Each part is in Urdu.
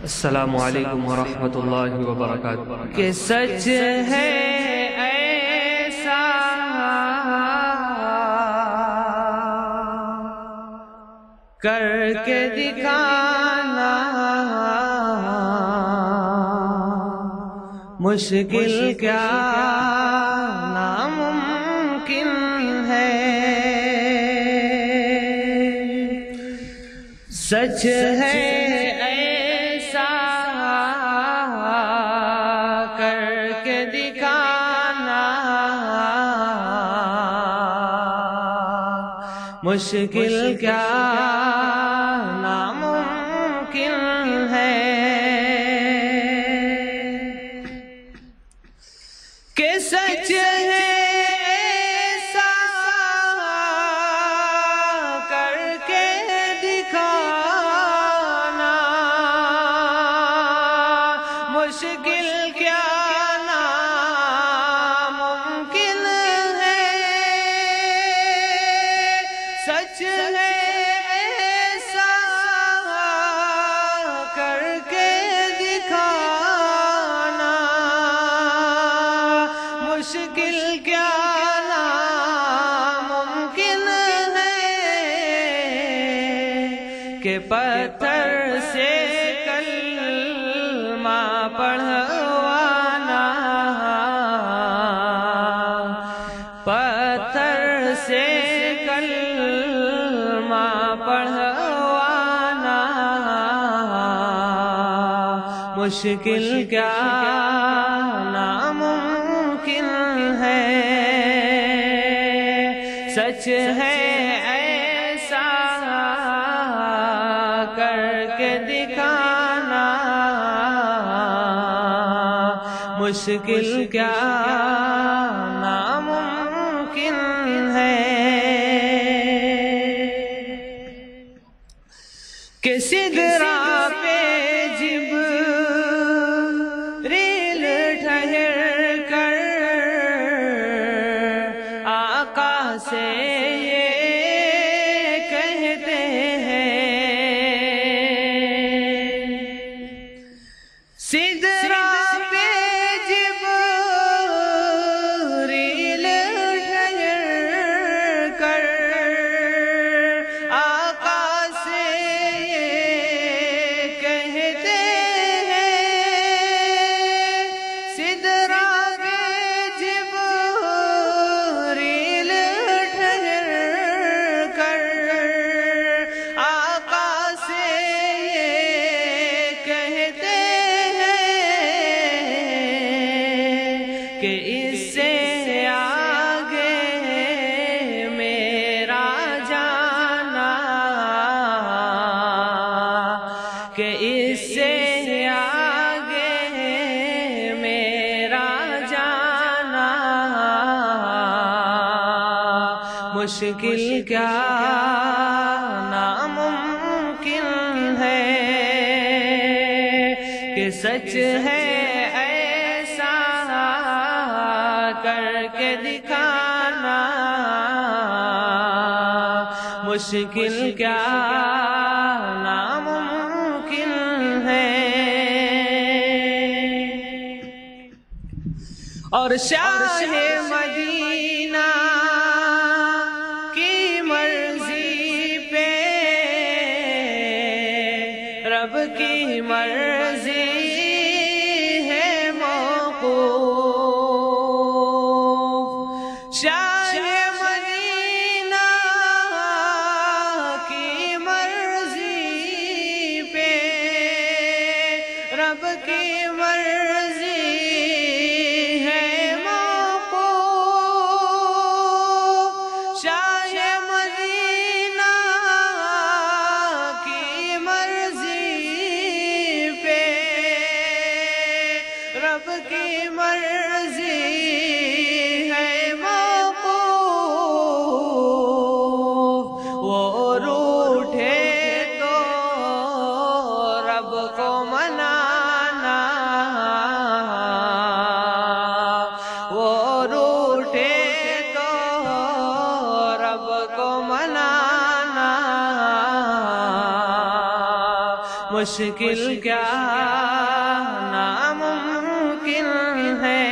السلام علیکم ورحمۃ اللہ وبرکاتہ۔ کہ سچ ہے ایسا کر کے دکھانا مشکل کیا ناممکن ہے۔ سچ ہے ایسا کر کے دکھانا مشکل کیا ناممکن ہے۔ کہ سچ ہے ایسا کر کے دکھانا مشکل کیا ناممکن ہے۔ سچ ہے ایسا کر کے دکھانا مشکل کیا ناممکن ہے۔ کہ پتھر سے کلمہ پڑھوانا پتھر سے کلمہ پڑھوانا مشکل کیا ناممکن ہے۔ سچ ہے ایسا کر کے دکھانا مشکل کیا ناممکن ہے۔ کہ سدرا پہ جبریل ٹھہر کر آقا سے یہ کہتے ہیں۔ سدرا پہ جبریل ٹھہر کر آقا سے یہ کہتے ہیں۔ سدرا پہ جبریل ٹھہر کر آقا سے یہ کہتے ہیں کہ اس سے آگے میرا جانا کہ اس سے آگے میرا جانا مشکل کیا ناممکن ہے۔ کہ سچ ہے ایسا کر کے دکھانا مشکل کیا ناممکن ہے۔ اور شاہ مدینہ کی مرضی پہ رب کی مرضی ہے موقوف۔ شاہ مدینہ کی مرضی پہ رب کی مرضی ہے موقوف۔ شاہ مدینہ کی مرضی پہ رب کی مرضی ہے موقوف۔ وہ روٹھے تو رب کو منانا وہ روٹھے تو رب کو منانا مشکل کیا ناممکن ہے،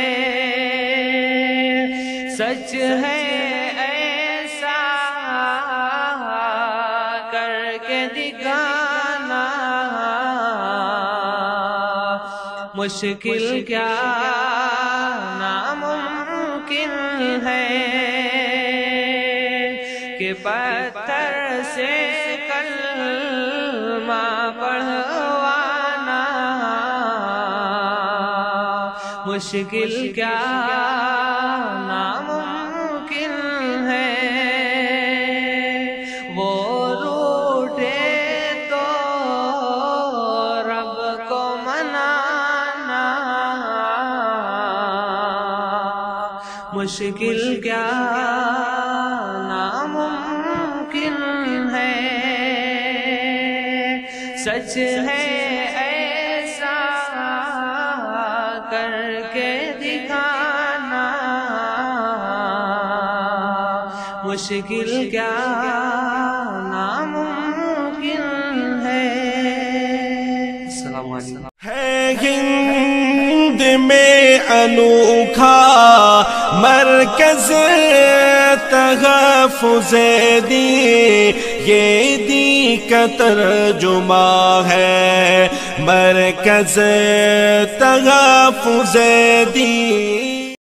سچ ہے ایسا کر کے دکھانا، مشکل کیا ناممکن ہے کہ پتھر سے کلمہ پڑھوانا، مشکل کیا ناممکن ہے، وہ روٹے تو رب کو منانا، مشکل کیا ناممکن ہے، سچ ہے ایسا کر کے دکھانا، مشکل کیا ناممکن ہے۔ السلام علیکم۔ ہے ہند میں انوکھا مرکز تحفظ دین، یہ دین کا ترجمہ ہے مرکز تحفظ دین۔